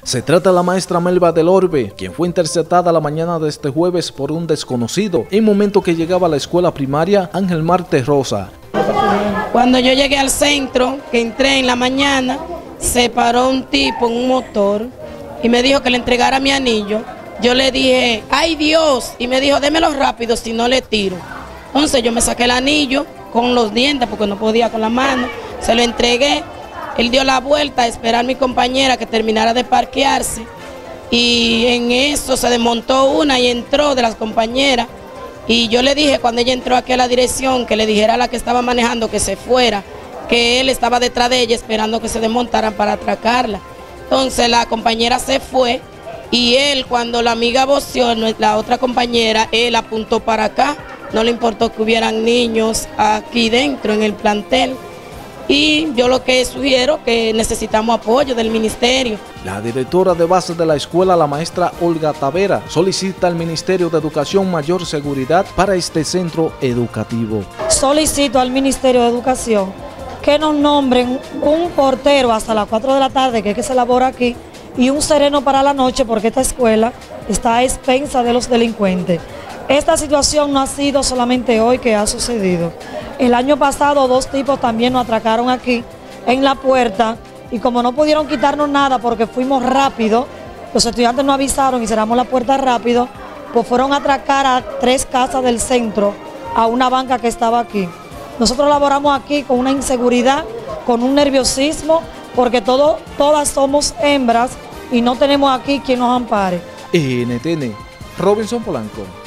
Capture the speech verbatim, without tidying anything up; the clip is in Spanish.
Se trata de la maestra Melba del Orbe, quien fue interceptada la mañana de este jueves por un desconocido en momento que llegaba a la escuela primaria Ángel Marte Rosa. Cuando yo llegué al centro, que entré en la mañana, se paró un tipo en un motor y me dijo que le entregara mi anillo. Yo le dije, ¡ay Dios! Y me dijo, démelo rápido, si no le tiro. Entonces yo me saqué el anillo con los dientes porque no podía con la mano, se lo entregué. Él dio la vuelta a esperar a mi compañera que terminara de parquearse y en eso se desmontó una y entró de las compañeras. Y yo le dije cuando ella entró aquí a la dirección que le dijera a la que estaba manejando que se fuera, que él estaba detrás de ella esperando que se desmontaran para atracarla. Entonces la compañera se fue y él, cuando la amiga voció, la otra compañera, él apuntó para acá. No le importó que hubieran niños aquí dentro en el plantel. Y yo lo que sugiero que necesitamos apoyo del ministerio. La directora de base de la escuela, la maestra Olga Tavera, solicita al Ministerio de Educación mayor seguridad para este centro educativo. Solicito al Ministerio de Educación que nos nombren un portero hasta las cuatro de la tarde, que es que se elabora aquí, y un sereno para la noche, porque esta escuela está a expensa de los delincuentes. Esta situación no ha sido solamente hoy que ha sucedido. El año pasado dos tipos también nos atracaron aquí en la puerta y como no pudieron quitarnos nada porque fuimos rápido, los estudiantes nos avisaron y cerramos la puerta rápido, pues fueron a atracar a tres casas del centro, a una banca que estaba aquí. Nosotros laboramos aquí con una inseguridad, con un nerviosismo, porque todo, todas somos hembras y no tenemos aquí quien nos ampare. N T N, Robinson Polanco.